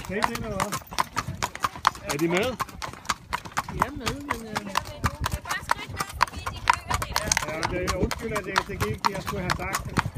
Kan I det eller hvad? Er de med? De er med, men... Ja, det er undskyld, at det gik, jeg skulle have sagt det.